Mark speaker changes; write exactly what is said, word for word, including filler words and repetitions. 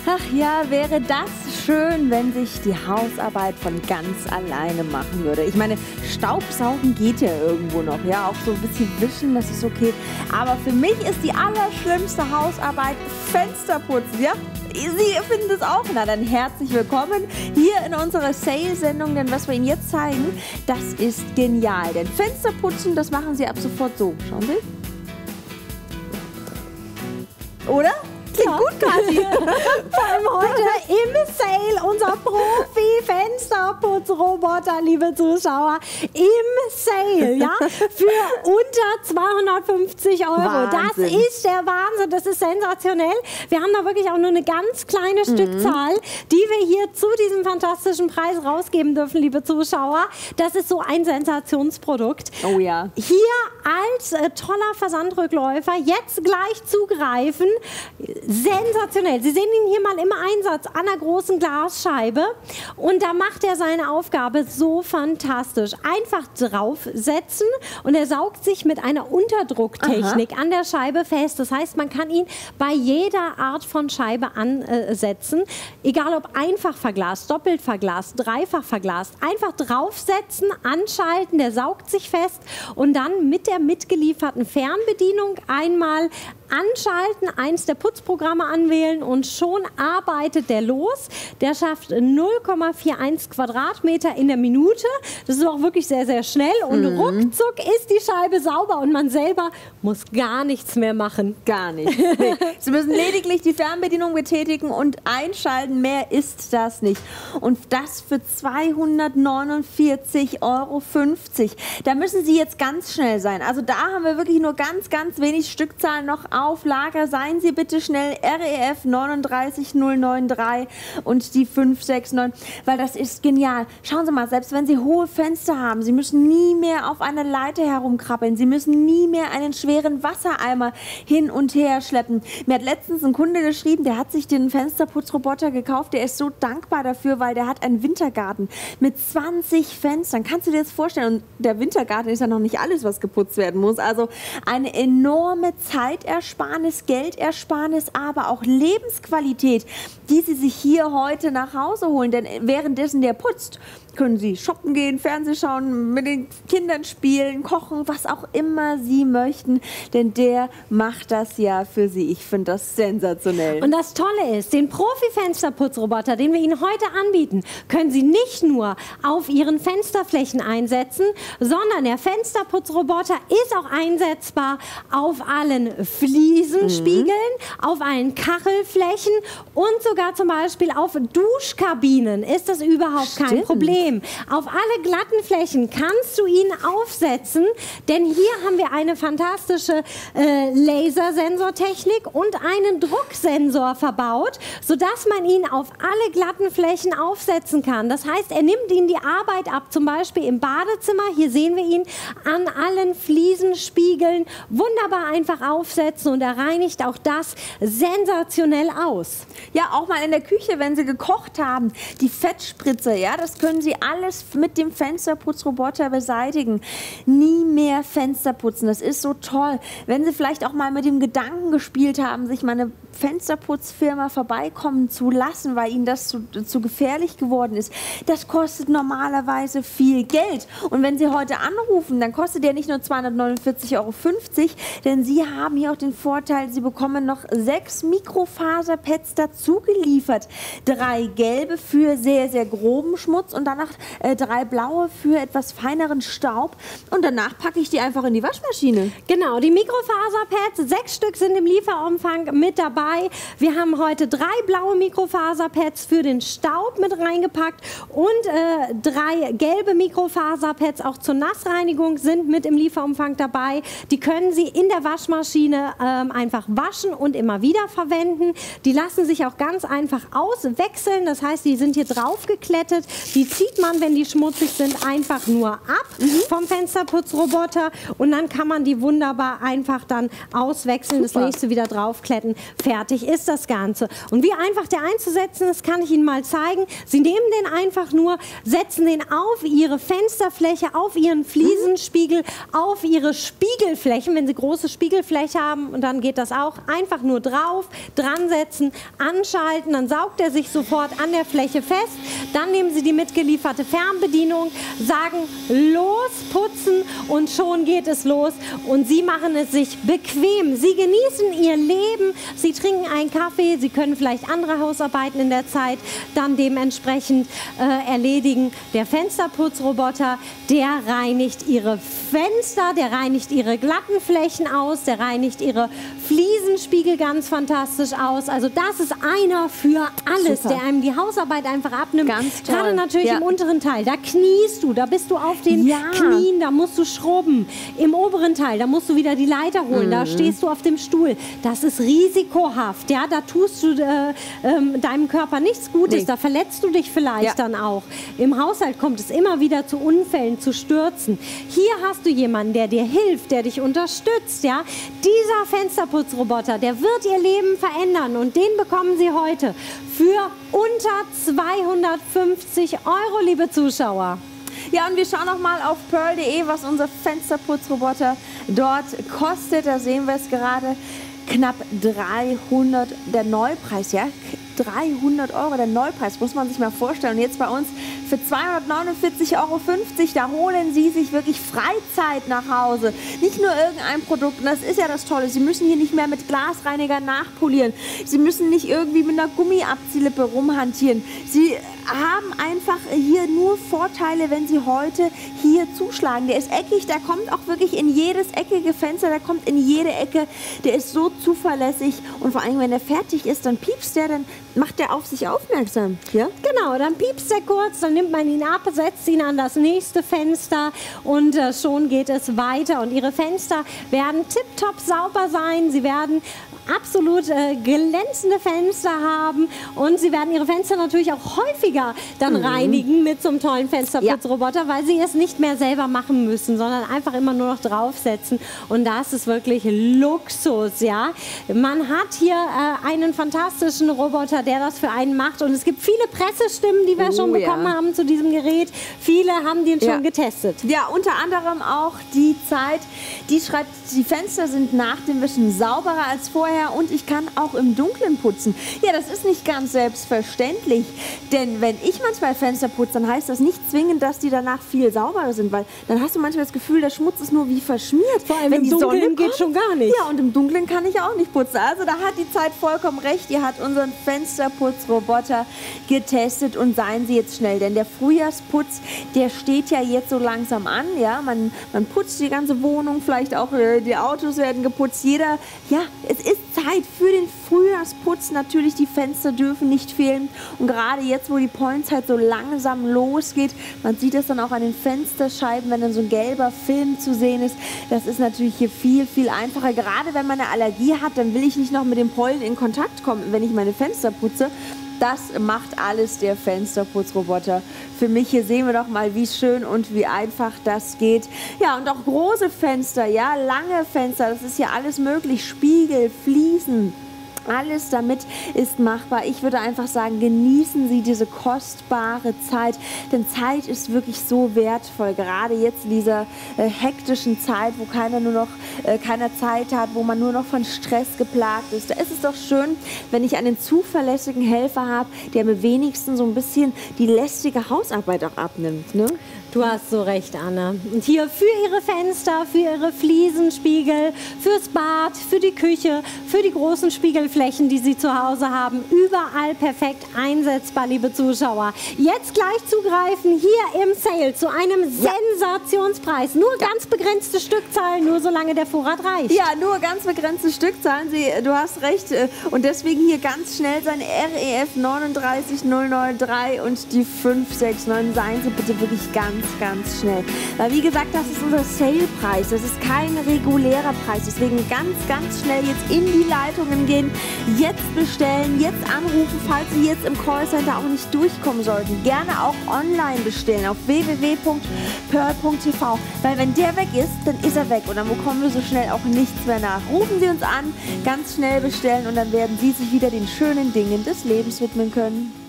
Speaker 1: Ach ja, wäre das schön, wenn sich die Hausarbeit von ganz alleine machen würde. Ich meine, Staubsaugen geht ja irgendwo noch, ja, auch so ein bisschen wischen, das ist okay. Aber für mich ist die allerschlimmste Hausarbeit Fensterputzen, ja? Sie finden das auch? Na dann herzlich willkommen hier in unserer Sale-Sendung, denn was wir Ihnen jetzt zeigen, das ist genial. Denn Fensterputzen, das machen Sie ab sofort so. Schauen Sie. Oder? Klingt ja gut, Kathi.
Speaker 2: Vor allem heute im Sale unser Profi-Fensterputzroboter, liebe Zuschauer, im Sale, ja, für unter zweihundertfünfzig Euro.
Speaker 1: Wahnsinn.
Speaker 2: Das ist der Wahnsinn, das ist sensationell. Wir haben da wirklich auch nur eine ganz kleine mhm. Stückzahl, die wir hier zu diesem fantastischen Preis rausgeben dürfen, liebe Zuschauer. Das ist so ein Sensationsprodukt.
Speaker 1: Oh ja.
Speaker 2: Hier als äh, toller Versandrückläufer jetzt gleich zugreifen. Sensationell. Sie sehen ihn hier mal im Einsatz an einer großen Glasscheibe und da macht er seine Aufgabe so fantastisch. Einfach draufsetzen und er saugt sich mit einer Unterdrucktechnik Aha. an der Scheibe fest. Das heißt, man kann ihn bei jeder Art von Scheibe ansetzen, egal ob einfach verglast, doppelt verglast, dreifach verglast. Einfach draufsetzen, anschalten, der saugt sich fest und dann mit der mitgelieferten Fernbedienung einmal anschalten, eins der Putzprogramme anwählen und schon arbeitet der los. Der schafft null Komma einundvierzig Quadratmeter in der Minute. Das ist auch wirklich sehr, sehr schnell und mhm. ruckzuck ist die Scheibe sauber und man selber muss gar nichts mehr machen.
Speaker 1: Gar nichts. Nee. Sie müssen lediglich die Fernbedienung betätigen und einschalten. Mehr ist das nicht. Und das für zweihundertneunundvierzig Euro fünfzig. Da müssen Sie jetzt ganz schnell sein. Also da haben wir wirklich nur ganz, ganz wenig Stückzahlen noch auf Lager. Seien Sie bitte schnell R E F neun drei null neun drei und die fünf sechs neun, weil das ist genial. Schauen Sie mal, selbst wenn Sie hohe Fenster haben, Sie müssen nie mehr auf einer Leiter herumkrabbeln. Sie müssen nie mehr einen schweren Wassereimer hin und her schleppen. Mir hat letztens ein Kunde geschrieben, der hat sich den Fensterputzroboter gekauft. Der ist so dankbar dafür, weil der hat einen Wintergarten mit zwanzig Fenstern. Kannst du dir das vorstellen? Und der Wintergarten ist ja noch nicht alles, was geputzt werden muss. Also eine enorme Zeitersparnis, Geldersparnis, aber auch Lebensqualität, die Sie sich hier heute nach Hause holen. Denn währenddessen der putzt, können Sie shoppen gehen, Fernsehen schauen, mit den Kindern spielen, kochen, was auch immer Sie möchten. Denn der macht das ja für Sie. Ich finde das sensationell.
Speaker 2: Und das Tolle ist, den Profi-Fensterputzroboter, den wir Ihnen heute anbieten, können Sie nicht nur auf Ihren Fensterflächen einsetzen, sondern der Fensterputzroboter ist auch einsetzbar auf allen Fliesenspiegeln, mhm. auf allen Kachelflächen und sogar zum Beispiel auf Duschkabinen ist das überhaupt Stimmt. kein Problem. Auf alle glatten Flächen kannst du ihn aufsetzen, denn hier haben wir eine fantastische äh, Lasersensortechnik und einen Drucksensor verbaut, sodass man ihn auf alle glatten Flächen aufsetzen kann. Das heißt, er nimmt Ihnen die Arbeit ab, zum Beispiel im Badezimmer. Hier sehen wir ihn an allen Fliesenspiegeln. Wunderbar einfach aufsetzen und er reinigt auch das sensationell aus.
Speaker 1: Ja, auch mal in der Küche, wenn Sie gekocht haben, die Fettspritze, ja, das können Sie alles mit dem Fensterputzroboter beseitigen. Nie mehr Fenster putzen, das ist so toll. Wenn Sie vielleicht auch mal mit dem Gedanken gespielt haben, sich mal eine Fensterputzfirma vorbeikommen zu lassen, weil Ihnen das zu, zu gefährlich geworden ist, das kostet normalerweise viel Geld. Und wenn Sie heute anrufen, dann kostet der nicht nur zweihundertneunundvierzig Euro fünfzig, denn Sie haben hier auch den Vorteil, Sie bekommen noch sechs Mikrofaserpads dazu geliefert. Drei gelbe für sehr, sehr groben Schmutz und danach äh, drei blaue für etwas feineren Staub. Und danach packe ich die einfach in die Waschmaschine.
Speaker 2: Genau, die Mikrofaserpads, sechs Stück sind im Lieferumfang mit dabei. Wir haben heute drei blaue Mikrofaserpads für den Staub mit reingepackt und äh, drei gelbe Mikrofaserpads auch zur Nassreinigung sind mit im Lieferumfang dabei. Die können Sie in der Waschmaschine ähm, einfach waschen und immer wieder verwenden. Die lassen sich auch ganz einfach auswechseln. Das heißt, die sind hier drauf geklettet. Die zieht man, wenn die schmutzig sind, einfach nur ab mhm. vom Fensterputzroboter und dann kann man die wunderbar einfach dann auswechseln, Super. das nächste wieder draufkletten. Fertig fertig ist das Ganze. Und wie einfach der einzusetzen ist, kann ich Ihnen mal zeigen. Sie nehmen den einfach nur, setzen den auf Ihre Fensterfläche, auf Ihren Fliesenspiegel, auf Ihre Spiegelflächen, wenn Sie große Spiegelfläche haben, und dann geht das auch. Einfach nur drauf, dran setzen, anschalten, dann saugt er sich sofort an der Fläche fest. Dann nehmen Sie die mitgelieferte Fernbedienung, sagen los, putzen, und schon geht es los. Und Sie machen es sich bequem. Sie genießen Ihr Leben, Sie trinken einen Kaffee, Sie können vielleicht andere Hausarbeiten in der Zeit dann dementsprechend äh, erledigen. Der Fensterputzroboter, der reinigt Ihre Fenster, der reinigt Ihre glatten Flächen aus, der reinigt Ihre Fliesenspiegel ganz fantastisch aus. Also das ist einer für alles, Super. Der einem die Hausarbeit einfach abnimmt.
Speaker 1: Ganz toll.
Speaker 2: Gerade natürlich ja. im unteren Teil, da kniest du, da bist du auf den
Speaker 1: ja.
Speaker 2: Knien, da musst du schrubben. Im oberen Teil, da musst du wieder die Leiter holen, mhm. da stehst du auf dem Stuhl. Das ist risikohaft, ja, da tust du äh, äh, deinem Körper nichts Gutes, nee. da verletzt du dich vielleicht ja. dann auch. Im Haushalt kommt es immer wieder zu Unfällen, zu Stürzen. Hier hast du jemanden, der dir hilft, der dich unterstützt, ja. Dieser Fensterputzroboter, der wird ihr Leben verändern, und den bekommen Sie heute für unter zweihundertfünfzig Euro, liebe Zuschauer.
Speaker 1: Ja, und wir schauen noch mal auf pearl punkt de, was unser Fensterputzroboter dort kostet. Da sehen wir es gerade, knapp dreihundert, der Neupreis, ja, dreihundert Euro, der Neupreis, muss man sich mal vorstellen. Und jetzt bei uns für zweihundertneunundvierzig Euro fünfzig, da holen Sie sich wirklich Freizeit nach Hause. Nicht nur irgendein Produkt, und das ist ja das Tolle, Sie müssen hier nicht mehr mit Glasreiniger nachpolieren. Sie müssen nicht irgendwie mit einer Gummiabziehlippe rumhantieren. Sie haben einfach hier nur Vorteile, wenn Sie heute hier zuschlagen. Der ist eckig, der kommt auch wirklich in jedes eckige Fenster, der kommt in jede Ecke, der ist so zuverlässig, und vor allem, wenn er fertig ist, dann piepst der, dann macht der auf sich aufmerksam. Ja?
Speaker 2: Genau, dann piepst er kurz, dann nimmt man ihn ab, setzt ihn an das nächste Fenster, und äh, schon geht es weiter. Und Ihre Fenster werden tipptopp sauber sein, Sie werden absolut äh, glänzende Fenster haben, und Sie werden Ihre Fenster natürlich auch häufiger dann mhm. reinigen mit so einem tollen Fensterputzroboter, ja. weil Sie es nicht mehr selber machen müssen, sondern einfach immer nur noch draufsetzen, und das ist wirklich Luxus, ja. Man hat hier äh, einen fantastischen Roboter, der das für einen macht, und es gibt viele Pressestimmen, die wir oh, schon bekommen ja. haben zu diesem Gerät. Viele haben den schon
Speaker 1: ja.
Speaker 2: getestet.
Speaker 1: Ja, unter anderem auch die Zeit, die schreibt, die Fenster sind nach dem Wischen sauberer als vorher, und ich kann auch im Dunkeln putzen. Ja, das ist nicht ganz selbstverständlich, denn wenn ich manchmal Fenster putze, dann heißt das nicht zwingend, dass die danach viel sauberer sind, weil dann hast du manchmal das Gefühl, der Schmutz ist nur wie verschmiert.
Speaker 2: Vor allem
Speaker 1: wenn
Speaker 2: im
Speaker 1: die
Speaker 2: Dunkeln
Speaker 1: Sonne
Speaker 2: geht
Speaker 1: kommt,
Speaker 2: schon gar nicht.
Speaker 1: Ja, und im Dunkeln kann ich auch nicht putzen. Also da hat die Zeit vollkommen recht. Ihr habt unseren Fensterputzroboter getestet, und seien Sie jetzt schnell, denn der Frühjahrsputz, der steht ja jetzt so langsam an. Ja, man, man putzt die ganze Wohnung, vielleicht auch äh, die Autos werden geputzt. Jeder, ja, es ist Zeit für den Frühjahrsputz. Natürlich, die Fenster dürfen nicht fehlen. Und gerade jetzt, wo die Pollenzeit so langsam losgeht, man sieht es dann auch an den Fensterscheiben, wenn dann so ein gelber Film zu sehen ist. Das ist natürlich hier viel, viel einfacher. Gerade wenn man eine Allergie hat, dann will ich nicht noch mit dem Pollen in Kontakt kommen, wenn ich meine Fenster putze. Das macht alles der Fensterputzroboter für mich. Hier sehen wir doch mal, wie schön und wie einfach das geht. Ja, und auch große Fenster, ja, lange Fenster, das ist ja alles möglich. Spiegel, Fliesen. Alles damit ist machbar. Ich würde einfach sagen, genießen Sie diese kostbare Zeit, denn Zeit ist wirklich so wertvoll. Gerade jetzt in dieser äh, hektischen Zeit, wo keiner nur noch äh, keiner Zeit hat, wo man nur noch von Stress geplagt ist. Da ist es doch schön, wenn ich einen zuverlässigen Helfer habe, der mir wenigstens so ein bisschen die lästige Hausarbeit auch abnimmt, ne?
Speaker 2: Du hast so recht, Anna. Und hier für Ihre Fenster, für Ihre Fliesenspiegel, fürs Bad, für die Küche, für die großen Spiegelflächen, die Sie zu Hause haben, überall perfekt einsetzbar, liebe Zuschauer. Jetzt gleich zugreifen, hier im Sale zu einem ja. Sensationspreis. Nur ja. ganz begrenzte Stückzahlen, nur solange der Vorrat reicht.
Speaker 1: Ja, nur ganz begrenzte Stückzahlen. Sie, du hast recht. Und deswegen hier ganz schnell sein R E F neun drei null neun drei und die fünf sechs neun. Seien Sie bitte wirklich ganz ganz, ganz schnell. Weil wie gesagt, das ist unser Sale-Preis, das ist kein regulärer Preis. Deswegen ganz, ganz schnell jetzt in die Leitungen gehen, jetzt bestellen, jetzt anrufen, falls Sie jetzt im Callcenter auch nicht durchkommen sollten. Gerne auch online bestellen auf w w w punkt pearl punkt t v, weil wenn der weg ist, dann ist er weg und dann bekommen wir so schnell auch nichts mehr nach. Rufen Sie uns an, ganz schnell bestellen und dann werden Sie sich wieder den schönen Dingen des Lebens widmen können.